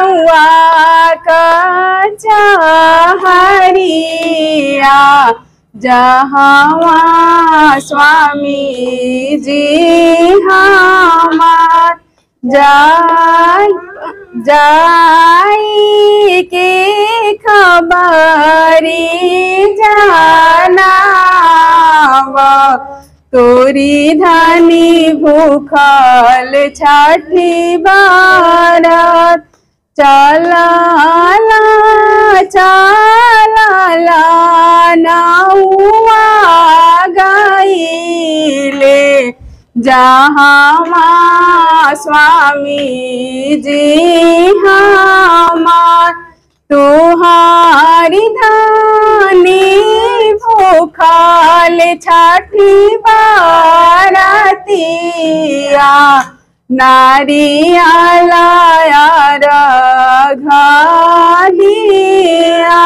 नौआ कचहरिया जहाँ स्वामी जी हमार जाई के खबरी जनाव तोरी धनी भूखल छठी बारत चला नौआ गईले जहाँ स्वामी जी हमार तुहारी धनी भूखल छठी बारतिया नारियल घालिया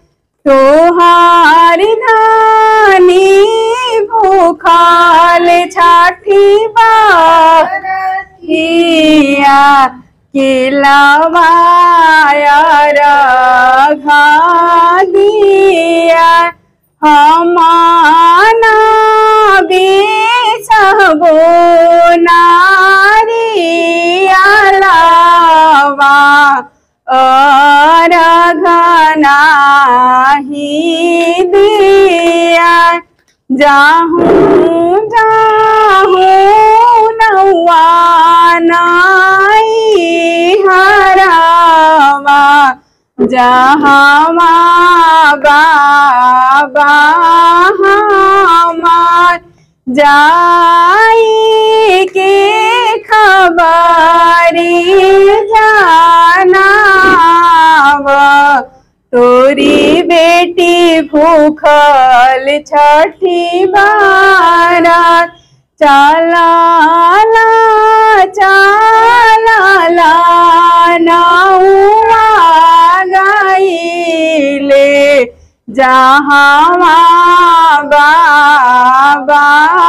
तुहारी धनी भूखल छठी बारतिया किलवायर घालिया हमाना बिसबो नारियलवा अरघनाहि दिया जाहूँ नौआ नाई हरावा जहाँ बाबा हमार जाई के खबरी जनाव तोरी बेटी भूखल छठी बारत चला नौआ गईले जहाँ बाबा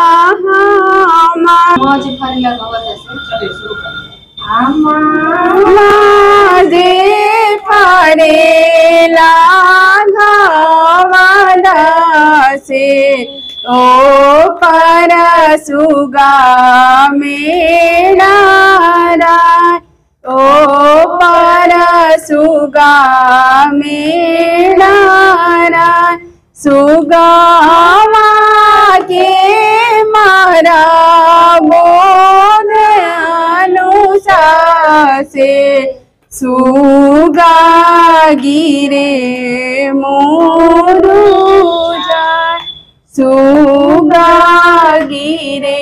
माजे फरेला घावद से ओ पर सुगा मेरा ओ पर सुगा मेरा सुगावा के मारा बोध अनुसा से सुगा गिरे मोरुजा सुगा गिरे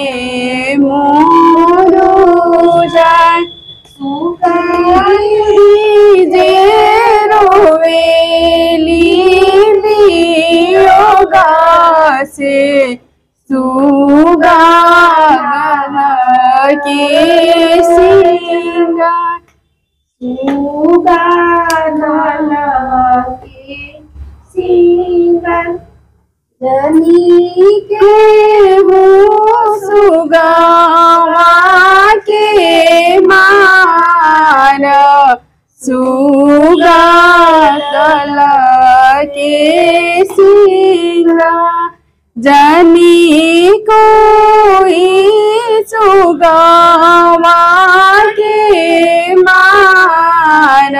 मोरुजा सुगा जे रोवेली वियोगा से सुगा के सिंगा सुगा के सिंगा जनी के हो सुगावा के मान सुगा के सिंगा जनी कोई सुगावा के मान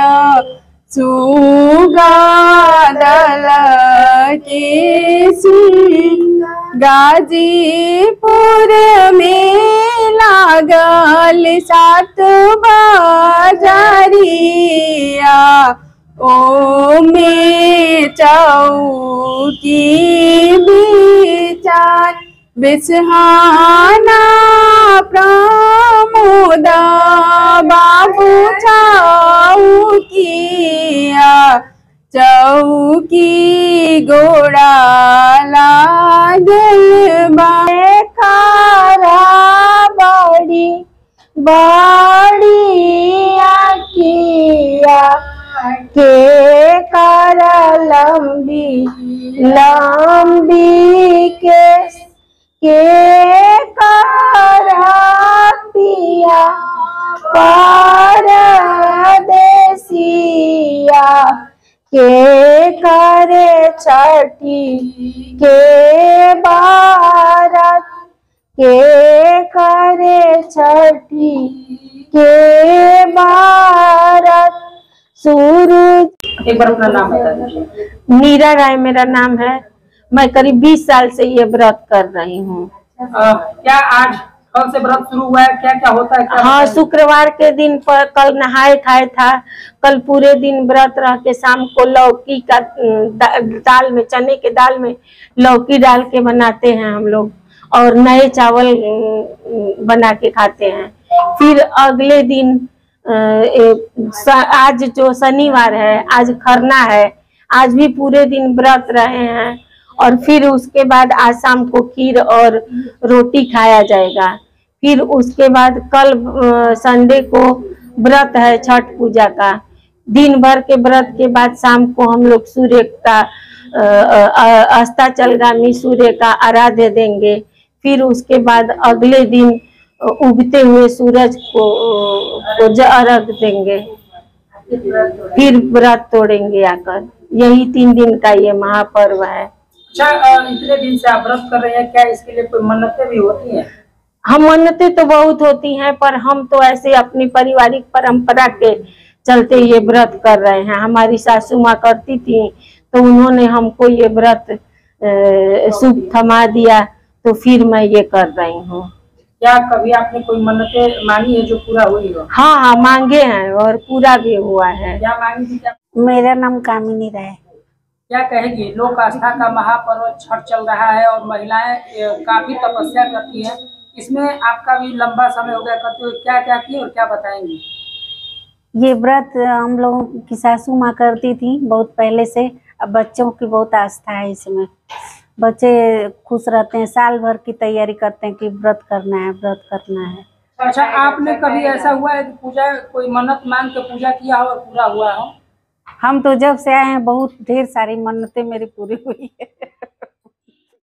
सुगा के सिंगा गाजीपुर में लागल 7 बाजारिया ओ में चौकी विचार बिसहाना प्रमोदा बाबू चौकिया चौकी गोड़ा लागल खारा बड़ी बड़ी आकिया के कर लंबी लंबी के कर पिया परदेसी के करे छठी के बारत, के करे छठी के बारत। सूरज। एक बार अपना नाम बता दीजिए। मीरा राय मेरा नाम है। मैं करीब 20 साल से ये व्रत कर रही हूँ। क्या आज कल से व्रत शुरू हुआ है? क्या क्या होता है? क्या हाँ, शुक्रवार के दिन पर कल नहाए खाए था। कल पूरे दिन व्रत रह के शाम को लौकी का दाल में, चने के दाल में लौकी डाल के बनाते हैं हम लोग, और नए चावल बना के खाते हैं। फिर अगले दिन आज जो शनिवार है, आज खरना है, आज भी पूरे दिन व्रत रहे हैं। और फिर उसके बाद आज शाम को खीर और रोटी खाया जाएगा। फिर उसके बाद कल संडे को व्रत है छठ पूजा का। दिन भर के व्रत के बाद शाम को हम लोग सूर्य का अस्ताचलगामी सूर्य का आराध्य देंगे। फिर उसके बाद अगले दिन उगते हुए सूरज को अर्घ देंगे। फिर व्रत तोड़ेंगे आकर। यही 3 दिन का ये महापर्व है। अच्छा, इतने दिन से आप व्रत कर रहे हैं, क्या इसके लिए कोई मन्नतें भी होती हैं? हम मन्नतें तो बहुत होती हैं, पर हम तो ऐसे अपनी पारिवारिक परंपरा के चलते ये व्रत कर रहे हैं। हमारी सासू माँ करती थी, तो उन्होंने हमको ये व्रत शुभ थमा दिया, तो फिर मैं ये कर रही हूँ। क्या कभी आपने कोई मन्नतें मांगी है जो पूरा हुई हो? हाँ हाँ, मांगे हैं और पूरा भी हुआ है। क्या मांगी थी? क्या मेरा नाम कामिनी राय। क्या कहेगी? लोक आस्था का महापर्व छठ चल रहा है और महिलाएं काफी तपस्या करती हैं। इसमें आपका भी लंबा समय हो गया करते हुए, क्या क्या किए और क्या बताएंगी? ये व्रत हम लोगों की सासू माँ करती थी बहुत पहले से। अब बच्चों की बहुत आस्था है इसमें। बच्चे खुश रहते हैं, साल भर की तैयारी करते हैं कि व्रत करना है, व्रत करना है। अच्छा, आपने कभी ऐसा हुआ है कि पूजा कोई मन्नत मांग के पूजा किया हो और पूरा हुआ हो? हम तो जब से आए हैं बहुत ढेर सारी मन्नतें मेरी पूरी हुई है।